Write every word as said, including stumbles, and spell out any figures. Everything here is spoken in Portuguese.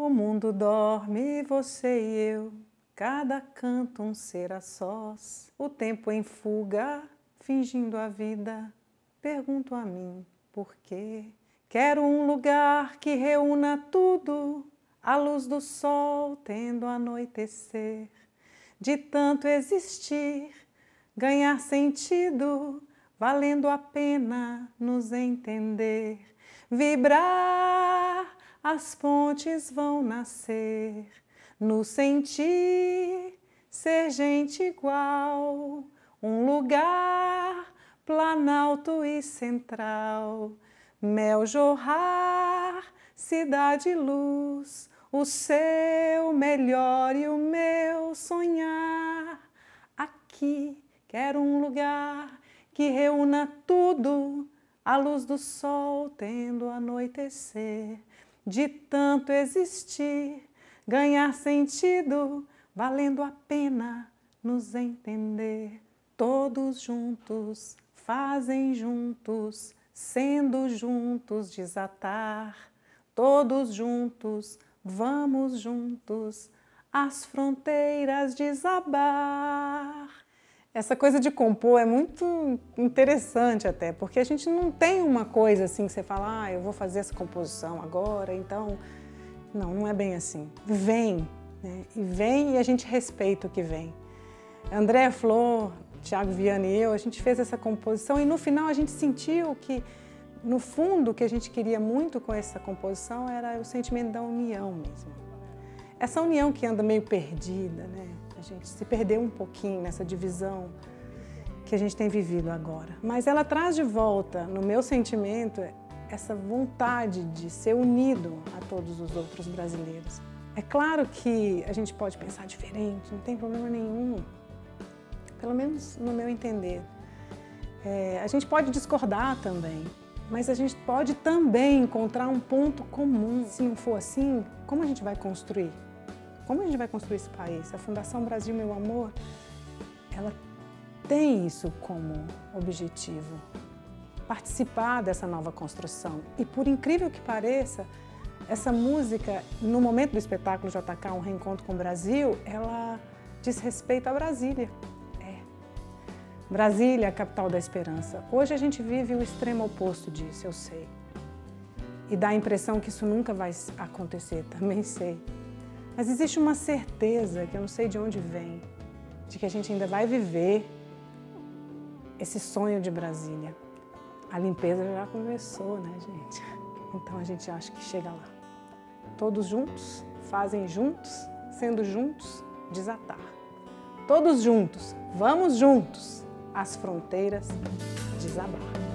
O mundo dorme, você e eu, cada canto um ser a sós. O tempo em fuga, fingindo a vida, pergunto a mim por quê. Quero um lugar que reúna tudo, a luz do sol tendo anoitecer. De tanto existir, ganhar sentido, valendo a pena nos entender. Vibrar, as pontes vão nascer, no sentir, ser gente igual, um lugar, planalto e central, mel jorrar, cidade luz, o seu melhor e o meu sonhar. Aqui quero um lugar que reúna tudo, a luz do sol tendo anoitecer. De tanto existir, ganhar sentido, valendo a pena nos entender. Todos juntos, fazem juntos, sendo juntos desatar. Todos juntos, vamos juntos, as fronteiras desabar. Essa coisa de compor é muito interessante até, porque a gente não tem uma coisa assim que você fala, ah, eu vou fazer essa composição agora, então... Não, não é bem assim. Vem, né? E vem e a gente respeita o que vem. André Flor, Thiago Viana e eu, a gente fez essa composição e no final a gente sentiu que, no fundo, o que a gente queria muito com essa composição era o sentimento da união mesmo. Essa união que anda meio perdida, né? A gente se perdeu um pouquinho nessa divisão que a gente tem vivido agora. Mas ela traz de volta, no meu sentimento, essa vontade de ser unido a todos os outros brasileiros. É claro que a gente pode pensar diferente, não tem problema nenhum, pelo menos no meu entender. É, a gente pode discordar também, mas a gente pode também encontrar um ponto comum. Se não for assim, como a gente vai construir? Como a gente vai construir esse país? A Fundação Brasil Meu Amor, ela tem isso como objetivo, participar dessa nova construção. E por incrível que pareça, essa música, no momento do espetáculo J K, Um Reencontro com o Brasil, ela diz respeito a Brasília. É. Brasília, a capital da esperança. Hoje a gente vive o extremo oposto disso, eu sei. E dá a impressão que isso nunca vai acontecer, também sei. Mas existe uma certeza, que eu não sei de onde vem, de que a gente ainda vai viver esse sonho de Brasília. A limpeza já começou, né, gente? Então a gente acha que chega lá. Todos juntos, fazem juntos, sendo juntos, desatar. Todos juntos, vamos juntos, as fronteiras desabar.